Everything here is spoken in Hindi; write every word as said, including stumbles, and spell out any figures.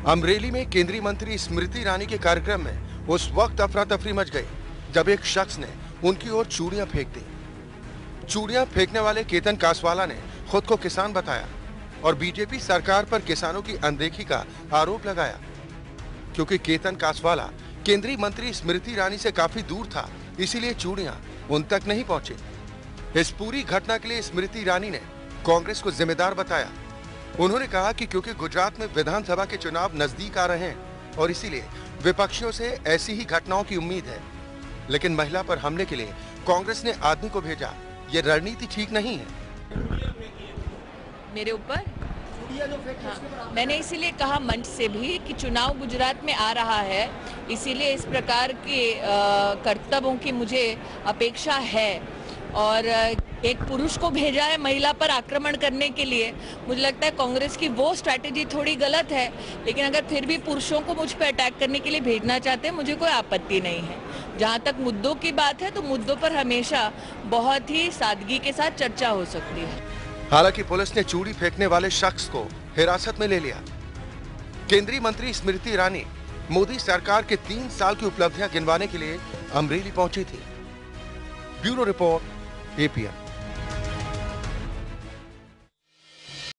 अमरेली में केंद्रीय मंत्री स्मृति ईरानी के कार्यक्रम में उस वक्त अफरा तफरी मच गई जब एक शख्स ने उनकी ओर चूड़ियां फेंक दी। चूड़ियां फेंकने वाले केतन कासवाला ने खुद को किसान बताया और बीजेपी सरकार पर किसानों की अनदेखी का आरोप लगाया। क्योंकि केतन कासवाला केंद्रीय मंत्री स्मृति ईरानी से काफी दूर था, इसीलिए चूड़ियां उन तक नहीं पहुंची। इस पूरी घटना के लिए स्मृति ईरानी ने कांग्रेस को जिम्मेदार बताया। उन्होंने कहा कि क्योंकि गुजरात में विधानसभा के चुनाव नजदीक आ रहे हैं और इसीलिए विपक्षियों से ऐसी ही घटनाओं की उम्मीद है, लेकिन महिला पर हमले के लिए कांग्रेस ने आदमी को भेजा, ये रणनीति ठीक नहीं है। मेरे ऊपर हाँ, मैंने इसीलिए कहा मंच से भी कि चुनाव गुजरात में आ रहा है, इसीलिए इस प्रकार के कर्तव्यों की मुझे अपेक्षा है और एक पुरुष को भेजा है महिला पर आक्रमण करने के लिए। मुझे लगता है कांग्रेस की वो स्ट्रैटेजी थोड़ी गलत है, लेकिन अगर फिर भी पुरुषों को मुझ पर अटैक करने के लिए भेजना चाहते हैं, मुझे कोई आपत्ति नहीं है। जहां तक मुद्दों की बात है तो मुद्दों पर हमेशा बहुत ही सादगी के साथ चर्चा हो सकती है। हालांकि पुलिस ने चूड़ी फेंकने वाले शख्स को हिरासत में ले लिया। केंद्रीय मंत्री स्मृति ईरानी मोदी सरकार के तीन साल की उपलब्धियां गिनवाने के लिए अमरेली पहुंची थी। Bureau report, APN.